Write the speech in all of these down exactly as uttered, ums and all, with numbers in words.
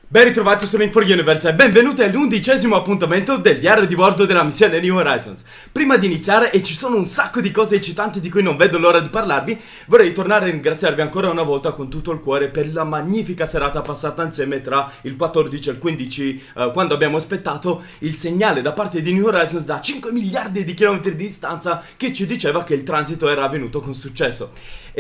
Ben ritrovati su Link for Universe e benvenuti all'undicesimo appuntamento del diario di bordo della missione New Horizons. Prima di iniziare, e ci sono un sacco di cose eccitanti di cui non vedo l'ora di parlarvi, vorrei tornare a ringraziarvi ancora una volta con tutto il cuore per la magnifica serata passata insieme tra il quattordici e il quindici, eh, quando abbiamo aspettato il segnale da parte di New Horizons da cinque miliardi di chilometri di distanza che ci diceva che il transito era avvenuto con successo.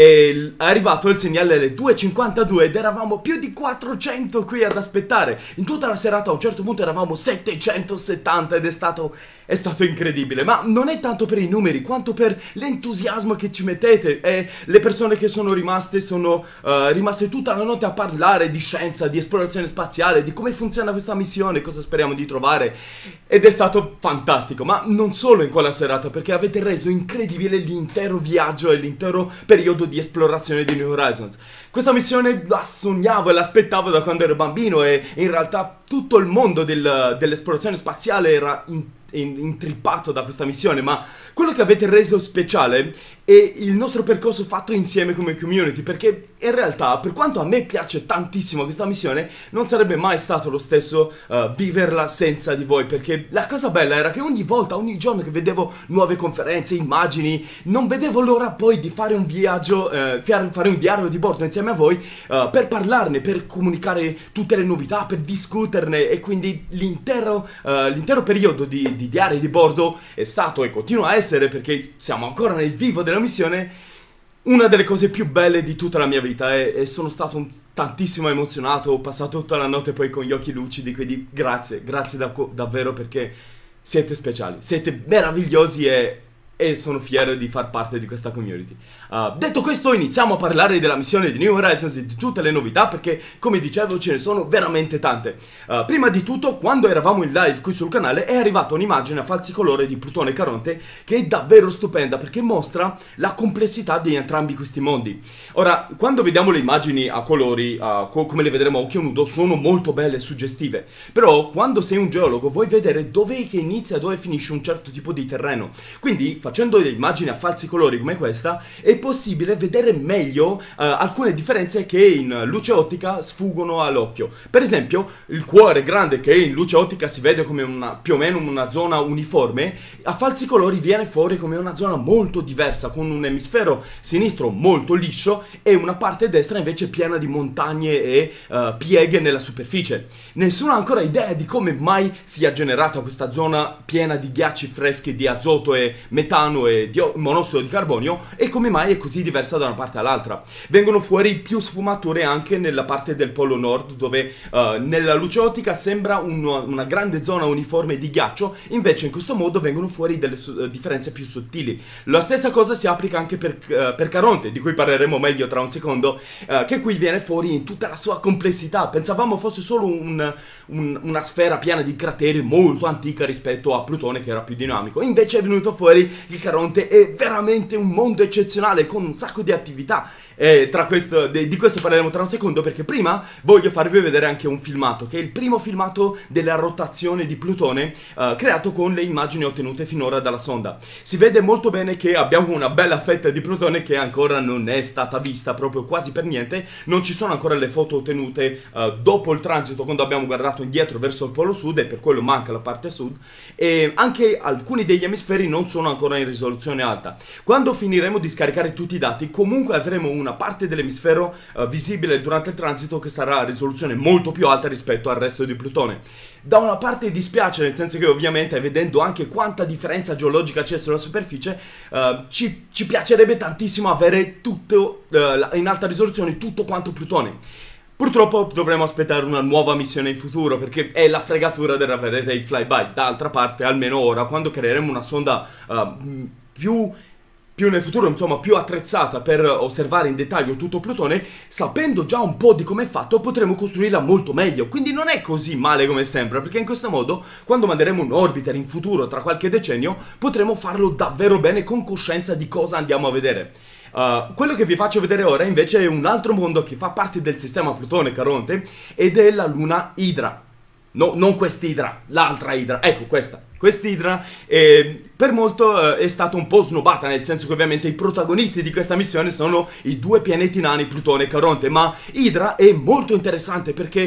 E è arrivato il segnale alle due e cinquantadue ed eravamo più di quattrocento qui ad aspettare. In tutta la serata a un certo punto eravamo settecentosettanta ed è stato, è stato incredibile. Ma non è tanto per i numeri quanto per l'entusiasmo che ci mettete. E le persone che sono rimaste sono uh, rimaste tutta la notte a parlare di scienza, di esplorazione spaziale, di come funziona questa missione, cosa speriamo di trovare. Ed è stato fantastico. Ma non solo in quella serata, perché avete reso incredibile l'intero viaggio e l'intero periodo di esplorazione di New Horizons. Questa missione la sognavo e l'aspettavo da quando ero bambino e in realtà tutto il mondo del, dell'esplorazione spaziale era in, in, intrippato da questa missione, ma quello che avete reso speciale è il nostro percorso fatto insieme come community, perché in realtà, per quanto a me piace tantissimo questa missione, non sarebbe mai stato lo stesso uh, viverla senza di voi, perché la cosa bella era che ogni volta, ogni giorno che vedevo nuove conferenze, immagini, non vedevo l'ora poi di fare un viaggio, uh, fare un diario di bordo insieme a voi uh, per parlarne, per comunicare tutte le novità, per discuterne, e quindi l'intero uh, l'intero periodo di, di diario di bordo è stato e continua a essere, perché siamo ancora nel vivo della missione, una delle cose più belle di tutta la mia vita e, e sono stato un, tantissimo emozionato, ho passato tutta la notte poi con gli occhi lucidi, quindi grazie, grazie da, davvero, perché siete speciali, siete meravigliosi e, e sono fiero di far parte di questa community. Uh, detto questo, iniziamo a parlare della missione di New Horizons e di tutte le novità, perché come dicevo ce ne sono veramente tante. Uh, prima di tutto, quando eravamo in live qui sul canale è arrivata un'immagine a falsi colori di Plutone e Caronte che è davvero stupenda, perché mostra la complessità di entrambi questi mondi. Ora, quando vediamo le immagini a colori, uh, co come le vedremo a occhio nudo, sono molto belle e suggestive, però quando sei un geologo vuoi vedere dove che inizia e dove finisce un certo tipo di terreno, quindi facendo le immagini a falsi colori come questa è possibile vedere meglio uh, alcune differenze che in luce ottica sfuggono all'occhio. Per esempio, il cuore grande, che in luce ottica si vede come una, più o meno una zona uniforme, a falsi colori viene fuori come una zona molto diversa, con un emisfero sinistro molto liscio e una parte destra invece piena di montagne e uh, pieghe nella superficie. Nessuno ha ancora idea di come mai sia generata questa zona piena di ghiacci freschi di azoto e metano e di monossido di carbonio, e come mai è così diversa da una parte all'altra. Vengono fuori più sfumature anche nella parte del polo nord, dove uh, nella luce ottica sembra un, una grande zona uniforme di ghiaccio, invece in questo modo vengono fuori delle uh, differenze più sottili. La stessa cosa si applica anche per, uh, per Caronte, di cui parleremo meglio tra un secondo, uh, che qui viene fuori in tutta la sua complessità. Pensavamo fosse solo un, un, una sfera piena di crateri molto antica rispetto a Plutone, che era più dinamico. Invece è venuto fuori che Caronte è veramente un mondo eccezionale con un sacco di attività. E tra questo, de, di questo parleremo tra un secondo, perché prima voglio farvi vedere anche un filmato, che è il primo filmato della rotazione di Plutone uh, creato con le immagini ottenute finora dalla sonda. Si vede molto bene che abbiamo una bella fetta di Plutone che ancora non è stata vista proprio quasi per niente. Non ci sono ancora le foto ottenute uh, dopo il transito, quando abbiamo guardato indietro verso il polo sud, e per quello manca la parte sud, e anche alcuni degli emisferi non sono ancora in risoluzione alta. Quando finiremo di scaricare tutti i dati, comunque avremo una parte dell'emisfero uh, visibile durante il transito che sarà a risoluzione molto più alta rispetto al resto di Plutone. Da una parte dispiace, nel senso che ovviamente, vedendo anche quanta differenza geologica c'è sulla superficie, uh, ci, ci piacerebbe tantissimo avere tutto uh, in alta risoluzione tutto quanto Plutone. Purtroppo dovremo aspettare una nuova missione in futuro, perché è la fregatura della vedere i flyby. D'altra parte, almeno ora, quando creeremo una sonda uh, più... più nel futuro, insomma, più attrezzata per osservare in dettaglio tutto Plutone, sapendo già un po' di come è fatto, potremo costruirla molto meglio. Quindi non è così male come sembra, perché in questo modo, quando manderemo un orbiter in futuro, tra qualche decennio, potremo farlo davvero bene, con coscienza di cosa andiamo a vedere. Uh, quello che vi faccio vedere ora invece è un altro mondo che fa parte del sistema Plutone-Caronte, ed è la luna Idra. No, non quest'Idra, l'altra Idra, ecco questa. Quest'Idra eh, per molto eh, è stata un po' snobata, nel senso che ovviamente i protagonisti di questa missione sono i due pianeti nani Plutone e Caronte, ma Idra è molto interessante perché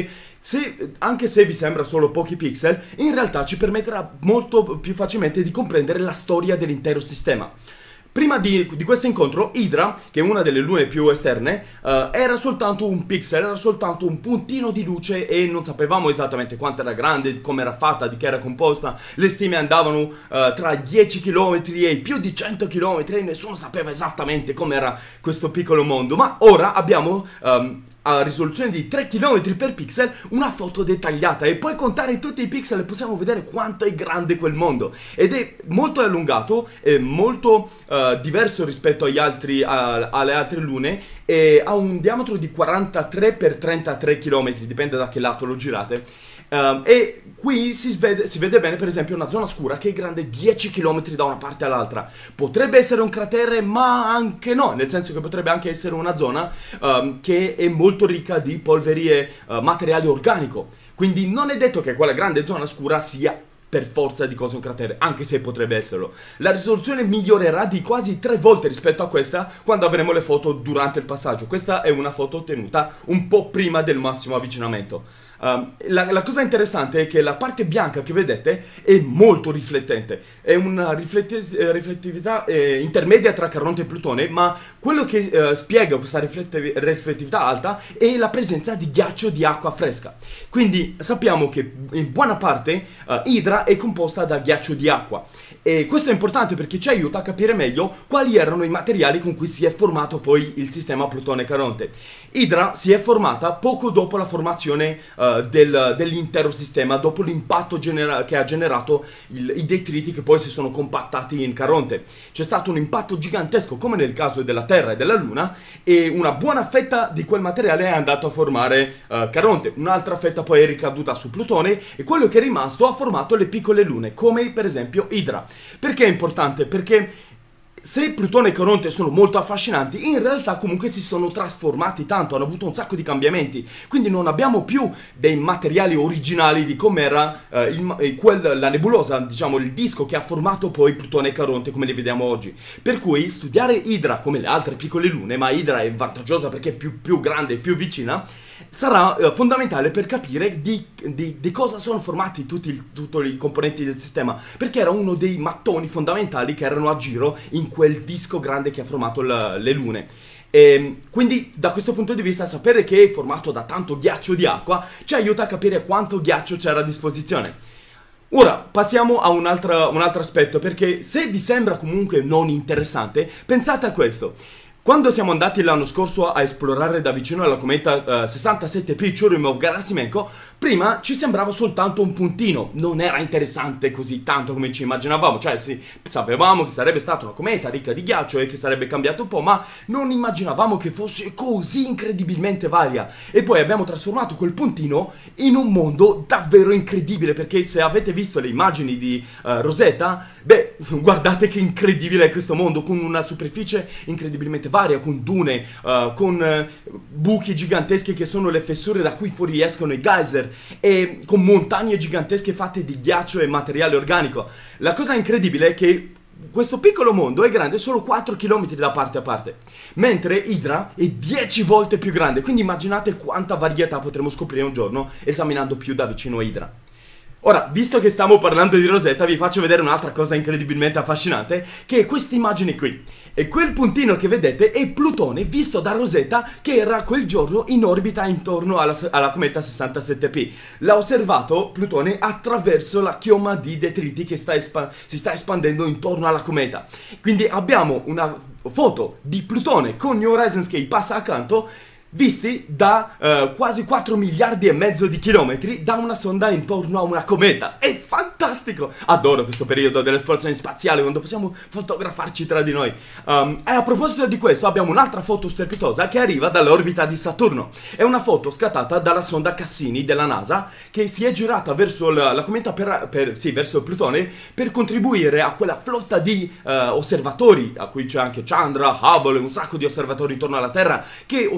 se, anche se vi sembra solo pochi pixel, in realtà ci permetterà molto più facilmente di comprendere la storia dell'intero sistema. Prima di, di questo incontro, Hydra, che è una delle lune più esterne, uh, era soltanto un pixel, era soltanto un puntino di luce e non sapevamo esattamente quanto era grande, come era fatta, di che era composta. Le stime andavano uh, tra dieci chilometri e più di cento chilometri e nessuno sapeva esattamente com'era questo piccolo mondo. Ma ora abbiamo... Um, a risoluzione di tre chilometri per pixel una foto dettagliata e puoi contare tutti i pixel e possiamo vedere quanto è grande quel mondo, ed è molto allungato e molto uh, diverso rispetto agli altri, a, alle altre lune, e ha un diametro di quarantatré per trentatré chilometri, dipende da che lato lo girate. Uh, e qui si vede, si vede bene per esempio una zona scura che è grande dieci chilometri da una parte all'altra. Potrebbe essere un cratere, ma anche no, nel senso che potrebbe anche essere una zona um, che è molto ricca di polveri e uh, materiale organico. Quindi non è detto che quella grande zona scura sia per forza di cose un cratere, anche se potrebbe esserlo. La risoluzione migliorerà di quasi tre volte rispetto a questa quando avremo le foto durante il passaggio. Questa è una foto ottenuta un po' prima del massimo avvicinamento. Um, la, la cosa interessante è che la parte bianca che vedete è molto riflettente, è una riflettività eh, intermedia tra Caronte e Plutone, ma quello che eh, spiega questa riflettività alta è la presenza di ghiaccio di acqua fresca. Quindi sappiamo che in buona parte uh, Hydra è composta da ghiaccio di acqua, e questo è importante perché ci aiuta a capire meglio quali erano i materiali con cui si è formato poi il sistema Plutone-Caronte. Hydra si è formata poco dopo la formazione uh, Del, dell'intero sistema, dopo l'impatto che ha generato il, i detriti che poi si sono compattati in Caronte. C'è stato un impatto gigantesco come nel caso della Terra e della Luna, e una buona fetta di quel materiale è andato a formare uh, Caronte, un'altra fetta poi è ricaduta su Plutone, e quello che è rimasto ha formato le piccole lune come per esempio Hydra. Perché è importante? Perché se Plutone e Caronte sono molto affascinanti, in realtà comunque si sono trasformati tanto, hanno avuto un sacco di cambiamenti, quindi non abbiamo più dei materiali originali di com'era eh, il, quel, la nebulosa, diciamo il disco che ha formato poi Plutone e Caronte come li vediamo oggi. Per cui studiare Hydra come le altre piccole lune, ma Hydra è vantaggiosa perché è più, più grande e più vicina, sarà eh, fondamentale per capire di, di, di cosa sono formati tutti, il, tutti i componenti del sistema, perché era uno dei mattoni fondamentali che erano a giro in quel disco grande che ha formato la, le lune. E quindi da questo punto di vista sapere che è formato da tanto ghiaccio di acqua ci aiuta a capire quanto ghiaccio c'era a disposizione. Ora passiamo a un altro, un altro aspetto, perché se vi sembra comunque non interessante, pensate a questo. Quando siamo andati l'anno scorso a esplorare da vicino la cometa uh, sessantasette P Churyumov-Gerasimenko, prima ci sembrava soltanto un puntino, non era interessante così tanto come ci immaginavamo, cioè sì, sapevamo che sarebbe stata una cometa ricca di ghiaccio e che sarebbe cambiato un po', ma non immaginavamo che fosse così incredibilmente varia. E poi abbiamo trasformato quel puntino in un mondo davvero incredibile, perché se avete visto le immagini di uh, Rosetta, beh, guardate che incredibile è questo mondo, con una superficie incredibilmente varia, con dune, uh, con uh, buchi giganteschi che sono le fessure da cui fuoriescono i geyser, e con montagne gigantesche fatte di ghiaccio e materiale organico. La cosa incredibile è che questo piccolo mondo è grande solo quattro chilometri da parte a parte, mentre Hydra è dieci volte più grande, quindi immaginate quanta varietà potremo scoprire un giorno esaminando più da vicino Hydra. Ora, visto che stiamo parlando di Rosetta, vi faccio vedere un'altra cosa incredibilmente affascinante, che è questa immagine qui. E quel puntino che vedete è Plutone visto da Rosetta, che era quel giorno in orbita intorno alla, alla cometa sessantasette P. L'ha osservato Plutone attraverso la chioma di detriti che sta si sta espandendo intorno alla cometa. Quindi abbiamo una foto di Plutone con New Horizons che passa accanto, visti da uh, quasi quattro miliardi e mezzo di chilometri da una sonda intorno a una cometa. È fantastico! Adoro questo periodo dell'esplorazione spaziale, quando possiamo fotografarci tra di noi. Um, e a proposito di questo abbiamo un'altra foto strepitosa che arriva dall'orbita di Saturno. È una foto scattata dalla sonda Cassini della NASA, che si è girata verso la, la cometa per, per, sì, verso Plutone, per contribuire a quella flotta di uh, osservatori, a cui c'è anche Chandra, Hubble e un sacco di osservatori intorno alla Terra, che osservano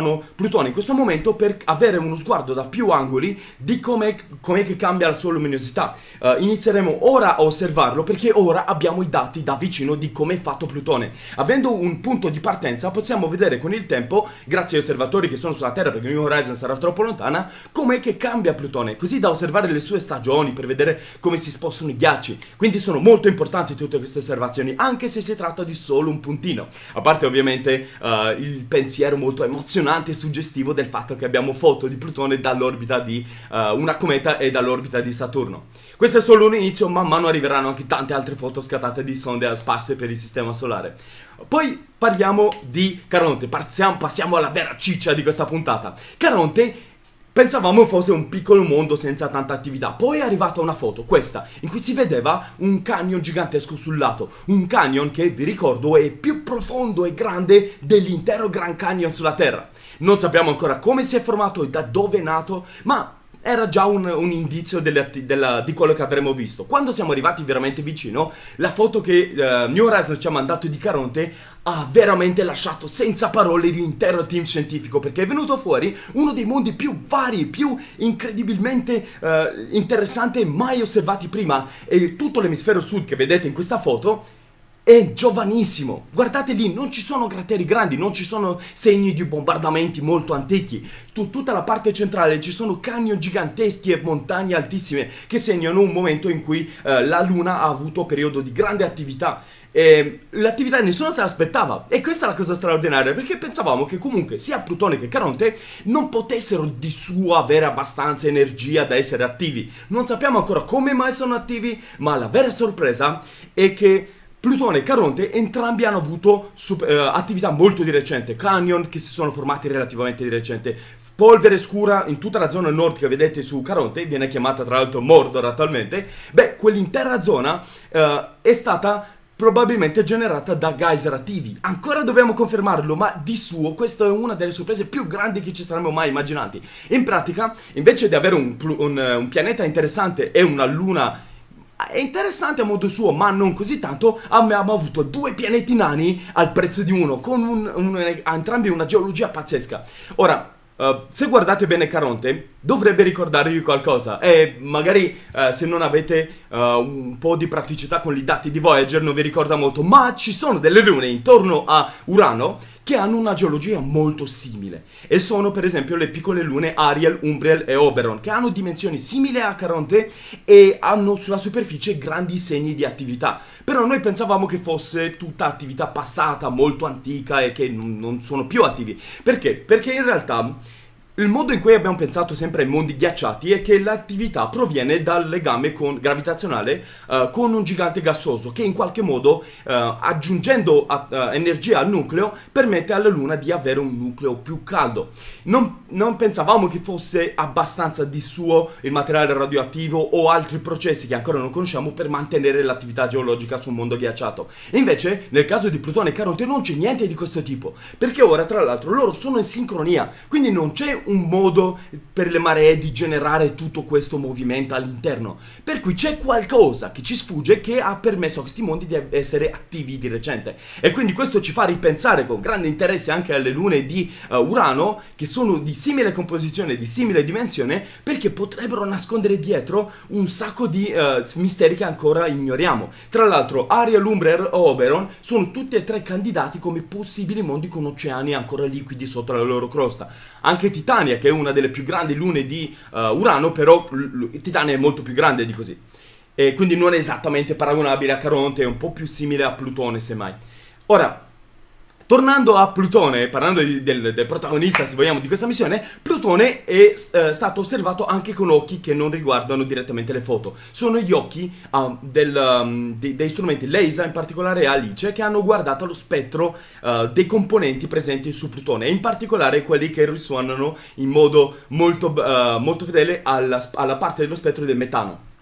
osserviamo Plutone in questo momento per avere uno sguardo da più angoli di com'è com che cambia la sua luminosità. Uh, inizieremo ora a osservarlo perché ora abbiamo i dati da vicino di come è fatto Plutone. Avendo un punto di partenza possiamo vedere con il tempo, grazie agli osservatori che sono sulla Terra perché New Horizons sarà troppo lontana, com'è che cambia Plutone, così da osservare le sue stagioni per vedere come si spostano i ghiacci. Quindi sono molto importanti tutte queste osservazioni, anche se si tratta di solo un puntino. A parte ovviamente uh, il pensiero molto emozionante e suggestivo del fatto che abbiamo foto di Plutone dall'orbita di uh, una cometa e dall'orbita di Saturno. Questo è solo un inizio, man mano arriveranno anche tante altre foto scattate di sonde sparse per il sistema solare. Poi parliamo di Caronte, passiamo, passiamo alla vera ciccia di questa puntata. Caronte pensavamo fosse un piccolo mondo senza tanta attività, poi è arrivata una foto, questa, in cui si vedeva un canyon gigantesco sul lato, un canyon che, vi ricordo, è più profondo e grande dell'intero Grand Canyon sulla Terra. Non sappiamo ancora come si è formato e da dove è nato, ma era già un, un indizio delle, della, di quello che avremmo visto. Quando siamo arrivati veramente vicino, la foto che uh, New Horizons ci ha mandato di Caronte ha veramente lasciato senza parole l'intero team scientifico, perché è venuto fuori uno dei mondi più vari, più incredibilmente uh, interessante mai osservati prima. E tutto l'emisfero sud che vedete in questa foto è giovanissimo. Guardate lì, non ci sono crateri grandi, non ci sono segni di bombardamenti molto antichi. Tu, tutta la parte centrale ci sono canyon giganteschi e montagne altissime che segnano un momento in cui eh, la Luna ha avuto periodo di grande attività. E l'attività nessuno se l'aspettava, e questa è la cosa straordinaria, perché pensavamo che comunque sia Plutone che Caronte non potessero di suo avere abbastanza energia da essere attivi. Non sappiamo ancora come mai sono attivi, ma la vera sorpresa è che Plutone e Caronte entrambi hanno avuto super, uh, attività molto di recente, canyon che si sono formati relativamente di recente, polvere scura in tutta la zona nord che vedete su Caronte, viene chiamata tra l'altro Mordor attualmente. Beh, quell'intera zona uh, è stata probabilmente generata da geyser attivi. Ancora dobbiamo confermarlo, ma di suo questa è una delle sorprese più grandi che ci saremmo mai immaginati. In pratica, invece di avere un, un, un pianeta interessante e una luna è interessante a modo suo, ma non così tanto, abbiamo avuto due pianeti nani al prezzo di uno, con un, un, entrambi una geologia pazzesca. Ora, uh, se guardate bene Caronte, dovrebbe ricordarvi qualcosa, e magari uh, se non avete uh, un po' di praticità con i dati di Voyager non vi ricorda molto, ma ci sono delle lune intorno a Urano che hanno una geologia molto simile, e sono per esempio le piccole lune Ariel, Umbriel e Oberon, che hanno dimensioni simili a Caronte e hanno sulla superficie grandi segni di attività. Però noi pensavamo che fosse tutta attività passata, molto antica, e che non sono più attivi. Perché? Perché in realtà il modo in cui abbiamo pensato sempre ai mondi ghiacciati è che l'attività proviene dal legame con, gravitazionale uh, con un gigante gassoso che in qualche modo, uh, aggiungendo a, uh, energia al nucleo, permette alla Luna di avere un nucleo più caldo. Non, non pensavamo che fosse abbastanza di suo il materiale radioattivo o altri processi che ancora non conosciamo per mantenere l'attività geologica sul mondo ghiacciato. E invece, nel caso di Plutone e Caronte non c'è niente di questo tipo, perché ora tra l'altro loro sono in sincronia, quindi non c'è un modo per le maree di generare tutto questo movimento all'interno, per cui c'è qualcosa che ci sfugge che ha permesso a questi mondi di essere attivi di recente. E quindi questo ci fa ripensare con grande interesse anche alle lune di uh, Urano, che sono di simile composizione, di simile dimensione, perché potrebbero nascondere dietro un sacco di uh, misteri che ancora ignoriamo. Tra l'altro Ariel, Umbriel o Oberon sono tutti e tre candidati come possibili mondi con oceani ancora liquidi sotto la loro crosta. Anche Titania, che è una delle più grandi lune di uh, Urano, però Titania è molto più grande di così, e quindi non è esattamente paragonabile a Caronte, è un po' più simile a Plutone semmai. Ora, tornando a Plutone, parlando di, del, del protagonista, se vogliamo, di questa missione, Plutone è eh, stato osservato anche con occhi che non riguardano direttamente le foto. Sono gli occhi uh, del, um, de, dei strumenti LEISA, in particolare Alice, che hanno guardato lo spettro uh, dei componenti presenti su Plutone, e in particolare quelli che risuonano in modo molto, uh, molto fedele alla, alla parte dello spettro del metano.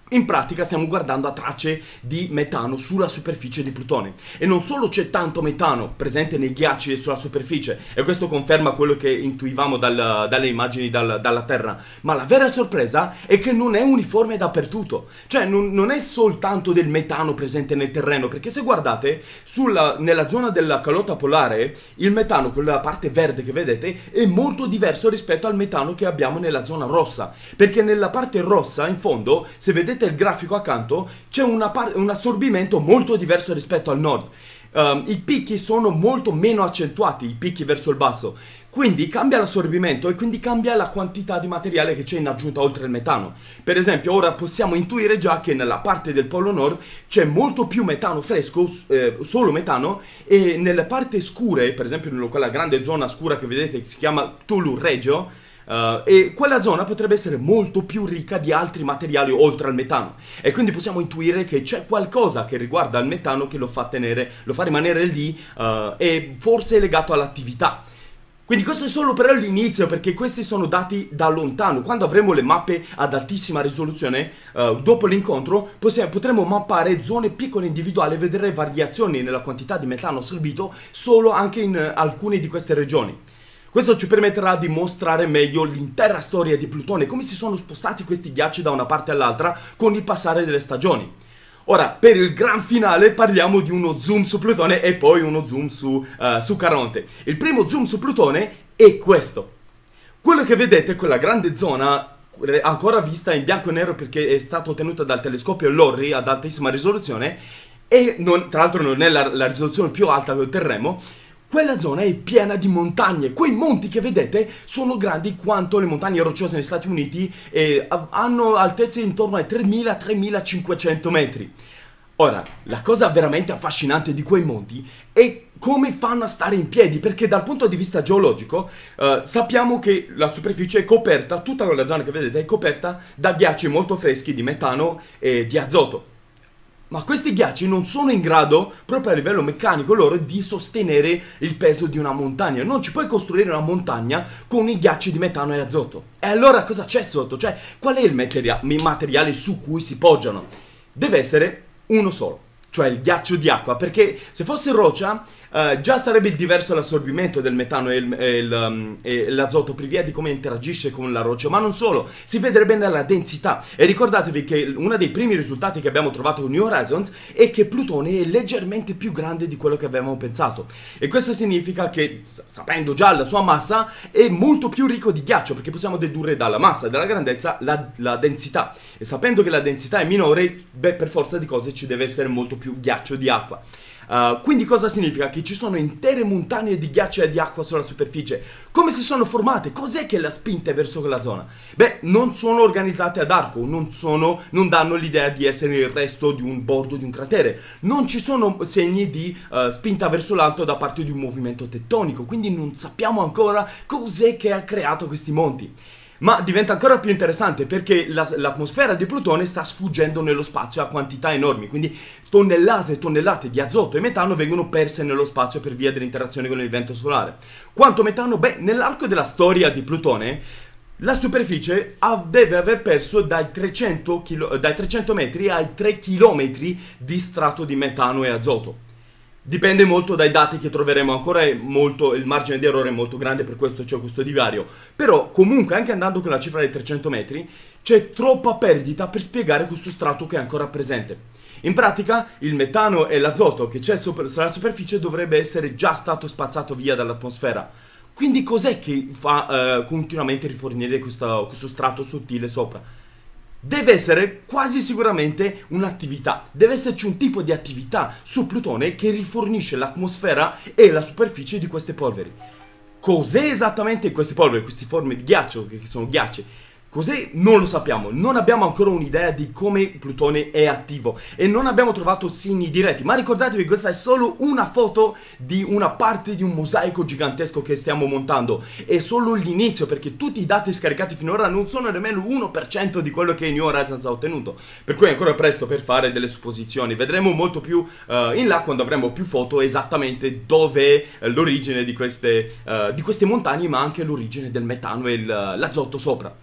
In pratica stiamo guardando a tracce di metano sulla superficie di Plutone. E non solo c'è tanto metano presente nei ghiacci e sulla superficie, e questo conferma quello che intuivamo dal, dalle immagini dal, dalla Terra, ma la vera sorpresa è che non è uniforme dappertutto. Cioè non, non è soltanto del metano presente nel terreno, perché se guardate sulla, nella zona della calotta polare, il metano, quella parte verde che vedete, è molto diverso rispetto al metano che abbiamo nella zona rossa. Perché nella parte rossa, in fondo, se vedete il grafico accanto, c'è un assorbimento molto diverso rispetto al nord. Um, I picchi sono molto meno accentuati, i picchi verso il basso. Quindi cambia l'assorbimento e quindi cambia la quantità di materiale che c'è in aggiunta oltre il metano. Per esempio, ora possiamo intuire già che nella parte del Polo Nord c'è molto più metano fresco, eh, solo metano, e nelle parti scure, per esempio in quella grande zona scura che vedete che si chiama Tulu Regio, Uh, e quella zona potrebbe essere molto più ricca di altri materiali oltre al metano, e quindi possiamo intuire che c'è qualcosa che riguarda il metano che lo fa tenere, lo fa rimanere lì, uh, e forse è legato all'attività. Quindi questo è solo però l'inizio, perché questi sono dati da lontano. Quando avremo le mappe ad altissima risoluzione, uh, dopo l'incontro potremo mappare zone piccole individuali e vedere variazioni nella quantità di metano assorbito solo anche in uh, alcune di queste regioni. Questo ci permetterà di mostrare meglio l'intera storia di Plutone, come si sono spostati questi ghiacci da una parte all'altra con il passare delle stagioni. Ora, per il gran finale parliamo di uno zoom su Plutone e poi uno zoom su, uh, su Caronte. Il primo zoom su Plutone è questo. Quello che vedete è quella grande zona ancora vista in bianco e nero perché è stata ottenuta dal telescopio LORRI ad altissima risoluzione, e non, tra l'altro non è la, la risoluzione più alta che otterremo. Quella zona è piena di montagne. Quei monti che vedete sono grandi quanto le montagne rocciose negli Stati Uniti e hanno altezze intorno ai tremila tremilacinquecento metri. Ora, la cosa veramente affascinante di quei monti è come fanno a stare in piedi, perché dal punto di vista geologico eh, sappiamo che la superficie è coperta, tutta quella zona che vedete è coperta da ghiacci molto freschi di metano e di azoto. Ma questi ghiacci non sono in grado, proprio a livello meccanico loro, di sostenere il peso di una montagna. Non ci puoi costruire una montagna con i ghiacci di metano e azoto. E allora cosa c'è sotto? Cioè, qual è il materia- materiale su cui si poggiano? Deve essere uno solo, cioè il ghiaccio di acqua, perché se fosse roccia uh, già sarebbe diverso l'assorbimento del metano e, il, e, il, um, e l'azoto per via di come interagisce con la roccia, ma non solo, si vedrebbe nella densità. E ricordatevi che uno dei primi risultati che abbiamo trovato con New Horizons è che Plutone è leggermente più grande di quello che avevamo pensato, e questo significa che, sapendo già la sua massa, è molto più ricco di ghiaccio, perché possiamo dedurre dalla massa e dalla grandezza la, la densità, e sapendo che la densità è minore, beh, per forza di cose ci deve essere molto più ghiaccio di acqua. Uh, quindi cosa significa? Che ci sono intere montagne di ghiaccio e di acqua sulla superficie. Come si sono formate? Cos'è che le ha spinte verso quella zona? Beh, non sono organizzate ad arco, non, sono, non danno l'idea di essere il resto di un bordo di un cratere. Non ci sono segni di uh, spinta verso l'alto da parte di un movimento tettonico, quindi non sappiamo ancora cos'è che ha creato questi monti. Ma diventa ancora più interessante perché la, l'atmosfera di Plutone sta sfuggendo nello spazio a quantità enormi, quindi tonnellate e tonnellate di azoto e metano vengono perse nello spazio per via dell'interazione con il vento solare. Quanto metano? Beh, nell'arco della storia di Plutone la superficie ha, deve aver perso dai trecento, chilo, dai trecento metri ai tre chilometri di strato di metano e azoto. Dipende molto dai dati che troveremo, ancora è molto, il margine di errore è molto grande, per questo c'è questo divario. Però comunque, anche andando con la cifra dei trecento metri, c'è troppa perdita per spiegare questo strato che è ancora presente. In pratica il metano e l'azoto che c'è sulla superficie dovrebbe essere già stato spazzato via dall'atmosfera. Quindi cos'è che fa eh, continuamente rifornire questo, questo strato sottile sopra? Deve essere quasi sicuramente un'attività, deve esserci un tipo di attività su Plutone che rifornisce l'atmosfera e la superficie di queste polveri. Cos'è esattamente queste polveri, queste forme di ghiaccio, che sono ghiacci? Cos'è? Non lo sappiamo, non abbiamo ancora un'idea di come Plutone è attivo e non abbiamo trovato segni diretti, ma ricordatevi che questa è solo una foto di una parte di un mosaico gigantesco che stiamo montando, è solo l'inizio, perché tutti i dati scaricati finora non sono nemmeno l'uno per cento di quello che New Horizons ha ottenuto, per cui è ancora presto per fare delle supposizioni. Vedremo molto più uh, in là, quando avremo più foto, esattamente dove è l'origine di queste, uh, di queste montagne, ma anche l'origine del metano e l'azoto sopra.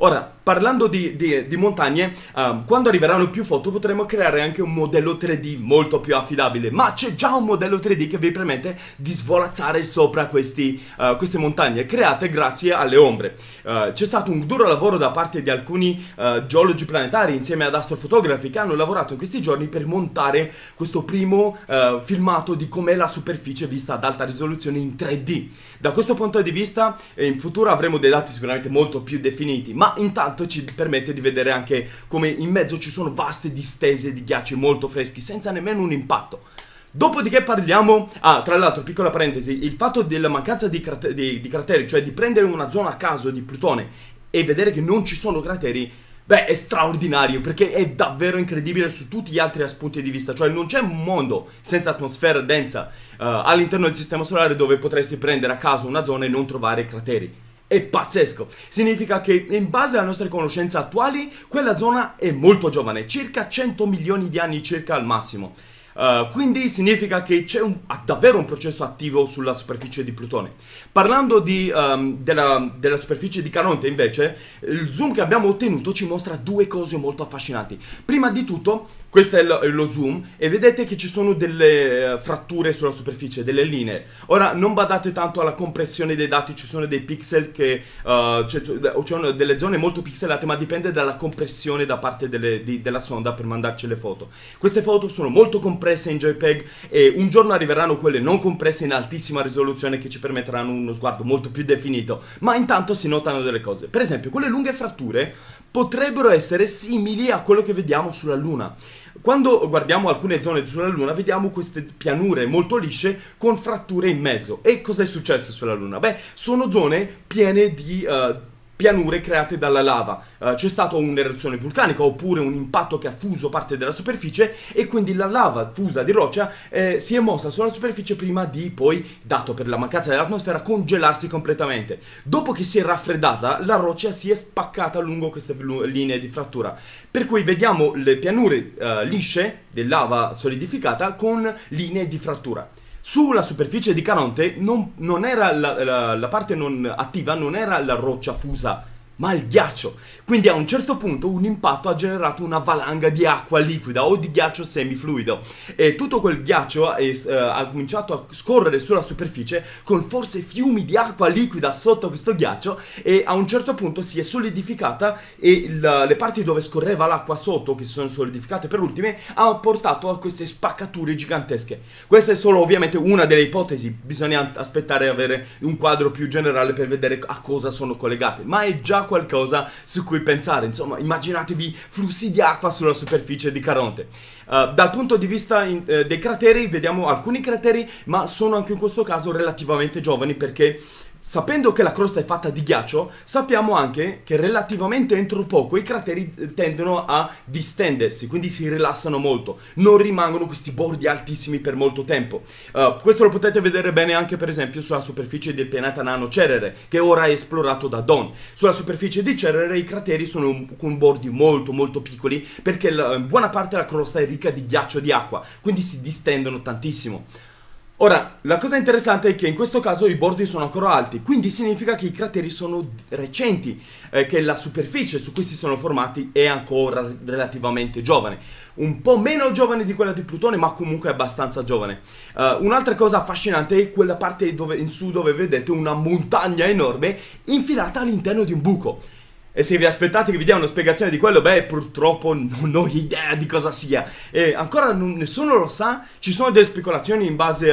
Ora, parlando di, di, di montagne, um, quando arriveranno più foto potremo creare anche un modello tre D molto più affidabile, ma c'è già un modello tre D che vi permette di svolazzare sopra questi, uh, queste montagne create grazie alle ombre. Uh, c'è stato un duro lavoro da parte di alcuni uh, geologi planetari insieme ad astrofotografi che hanno lavorato in questi giorni per montare questo primo uh, filmato di com'è la superficie vista ad alta risoluzione in tre D. Da questo punto di vista in futuro avremo dei dati sicuramente molto più definiti, ma intanto ci permette di vedere anche come in mezzo ci sono vaste distese di ghiacci molto freschi senza nemmeno un impatto. Dopodiché parliamo, ah tra l'altro piccola parentesi, il fatto della mancanza di, crate di, di crateri, cioè di prendere una zona a caso di Plutone e vedere che non ci sono crateri, beh, è straordinario, perché è davvero incredibile su tutti gli altri punti di vista. Cioè non c'è un mondo senza atmosfera densa uh, all'interno del sistema solare dove potresti prendere a caso una zona e non trovare crateri. È pazzesco. Significa che in base alle nostre conoscenze attuali quella zona è molto giovane, circa cento milioni di anni circa al massimo. Uh, quindi significa che c'è un, davvero un processo attivo sulla superficie di Plutone. Parlando di, um, della, della superficie di Caronte invece, il zoom che abbiamo ottenuto ci mostra due cose molto affascinanti. Prima di tutto, questo è lo, lo zoom e vedete che ci sono delle uh, fratture sulla superficie, delle linee. Ora non badate tanto alla compressione dei dati, ci sono dei pixel che uh, ci sono delle zone molto pixelate, ma dipende dalla compressione da parte delle, di, della sonda per mandarci le foto. Queste foto sono molto compresse in JPEG e un giorno arriveranno quelle non compresse in altissima risoluzione che ci permetteranno uno sguardo molto più definito, ma intanto si notano delle cose. Per esempio, quelle lunghe fratture potrebbero essere simili a quello che vediamo sulla Luna. Quando guardiamo alcune zone sulla Luna vediamo queste pianure molto lisce con fratture in mezzo. E cosa è successo sulla Luna? Beh, sono zone piene di Uh, pianure create dalla lava. Uh, c'è stata un'eruzione vulcanica oppure un impatto che ha fuso parte della superficie e quindi la lava fusa di roccia eh, si è mossa sulla superficie prima di poi, dato per la mancanza dell'atmosfera, congelarsi completamente. Dopo che si è raffreddata, la roccia si è spaccata lungo queste linee di frattura. Per cui vediamo le pianure uh, lisce di lava solidificata con linee di frattura. Sulla superficie di Caronte non, non era la, la, la parte non attiva, non era la roccia fusa, ma il ghiaccio. Quindi a un certo punto un impatto ha generato una valanga di acqua liquida o di ghiaccio semifluido e tutto quel ghiaccio è, uh, ha cominciato a scorrere sulla superficie con forse fiumi di acqua liquida sotto questo ghiaccio e a un certo punto si è solidificata e il, le parti dove scorreva l'acqua sotto, che si sono solidificate per ultime, ha portato a queste spaccature gigantesche. Questa è solo ovviamente una delle ipotesi, bisogna aspettare e avere un quadro più generale per vedere a cosa sono collegate, ma è già qualcosa su cui pensare. Insomma, immaginatevi flussi di acqua sulla superficie di Caronte. Uh, dal punto di vista in, uh, dei crateri, vediamo alcuni crateri, ma sono anche in questo caso relativamente giovani perché, sapendo che la crosta è fatta di ghiaccio, sappiamo anche che relativamente entro poco i crateri tendono a distendersi, quindi si rilassano molto, non rimangono questi bordi altissimi per molto tempo. Uh, questo lo potete vedere bene anche per esempio sulla superficie del pianeta nano Cerere, che ora è esplorato da Dawn. Sulla superficie di Cerere i crateri sono con bordi molto molto piccoli perché la, buona parte della crosta è ricca di ghiaccio e di acqua, quindi si distendono tantissimo. Ora, la cosa interessante è che in questo caso i bordi sono ancora alti, quindi significa che i crateri sono recenti, eh, che la superficie su cui si sono formati è ancora relativamente giovane. Un po' meno giovane di quella di Plutone, ma comunque abbastanza giovane. Uh, un'altra cosa affascinante è quella parte dove, in su dove vedete una montagna enorme infilata all'interno di un buco. E se vi aspettate che vi dia una spiegazione di quello, beh, purtroppo non ho idea di cosa sia. E ancora non, nessuno lo sa, ci sono delle speculazioni in base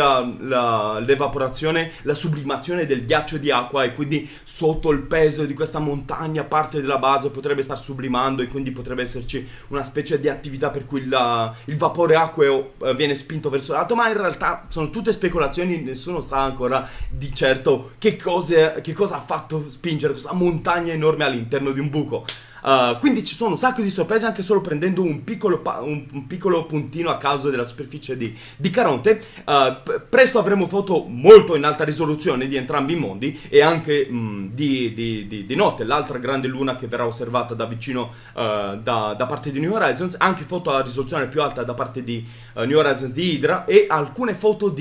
all'evaporazione, la sublimazione del ghiaccio di acqua e quindi sotto il peso di questa montagna parte della base potrebbe star sublimando e quindi potrebbe esserci una specie di attività per cui la, il vapore acqueo eh, viene spinto verso l'alto, ma in realtà sono tutte speculazioni, nessuno sa ancora di certo che, cose, che cosa ha fatto spingere questa montagna enorme all'interno di un buco. Uh, quindi ci sono un sacco di sorprese anche solo prendendo un piccolo, un, un piccolo puntino a caso della superficie di, di Caronte. Uh, presto avremo foto molto in alta risoluzione di entrambi i mondi e anche mh, di, di, di, di notte, l'altra grande luna che verrà osservata da vicino uh, da, da parte di New Horizons, anche foto a risoluzione più alta da parte di uh, New Horizons di Hydra e alcune foto di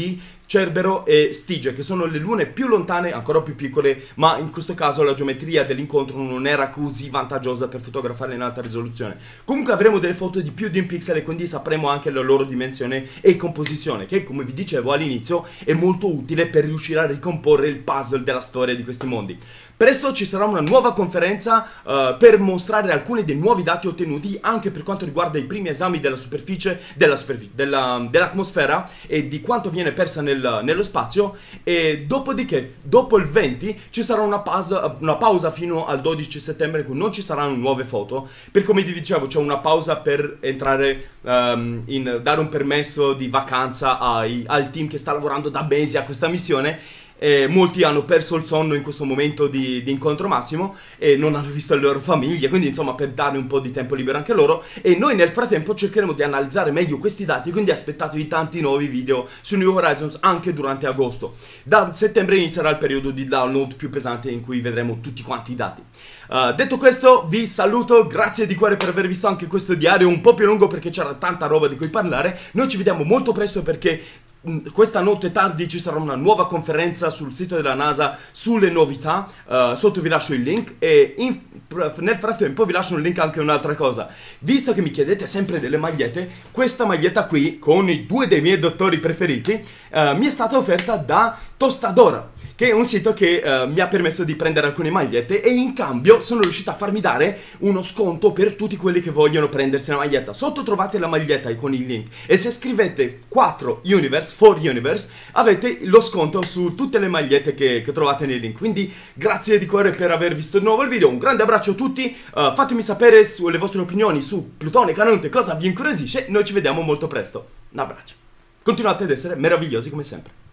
Cerbero e Stige, che sono le lune più lontane, ancora più piccole, ma in questo caso la geometria dell'incontro non era così vantaggiosa per fotografarle in alta risoluzione. Comunque avremo delle foto di più di un pixel e quindi sapremo anche la loro dimensione e composizione, che come vi dicevo all'inizio è molto utile per riuscire a ricomporre il puzzle della storia di questi mondi. Presto ci sarà una nuova conferenza uh, per mostrare alcuni dei nuovi dati ottenuti anche per quanto riguarda i primi esami della superficie, della superficie, della, dell'atmosfera e di quanto viene persa nel, nello spazio, e dopodiché, dopo il venti, ci sarà una pausa, una pausa fino al dodici settembre in cui non ci saranno nuove foto, per come vi dicevo c'è una pausa per entrare, um, in, dare un permesso di vacanza ai, al team che sta lavorando da mesi a questa missione. E molti hanno perso il sonno in questo momento di, di incontro massimo e non hanno visto le loro famiglie, quindi insomma per dare un po' di tempo libero anche loro. E noi nel frattempo cercheremo di analizzare meglio questi dati, quindi aspettatevi tanti nuovi video su New Horizons anche durante agosto. Da settembre inizierà il periodo di download più pesante in cui vedremo tutti quanti i dati. Uh, detto questo vi saluto, grazie di cuore per aver visto anche questo diario un po' più lungo perché c'era tanta roba di cui parlare. Noi ci vediamo molto presto perché questa notte tardi ci sarà una nuova conferenza sul sito della NASA sulle novità, uh, sotto vi lascio il link e in, nel frattempo vi lascio un link anche un'altra cosa. Visto che mi chiedete sempre delle magliette, questa maglietta qui con i due dei miei dottori preferiti uh, mi è stata offerta da Tostadora, che è un sito che uh, mi ha permesso di prendere alcune magliette e in cambio sono riuscito a farmi dare uno sconto per tutti quelli che vogliono prendersi una maglietta. Sotto trovate la maglietta con il link e se scrivete quattro Universe, quattro Universe, avete lo sconto su tutte le magliette che, che trovate nei link. Quindi grazie di cuore per aver visto di nuovo il video, un grande abbraccio a tutti, uh, fatemi sapere sulle vostre opinioni su Plutone, Canonte, cosa vi incuriosisce. Noi ci vediamo molto presto, un abbraccio, continuate ad essere meravigliosi come sempre.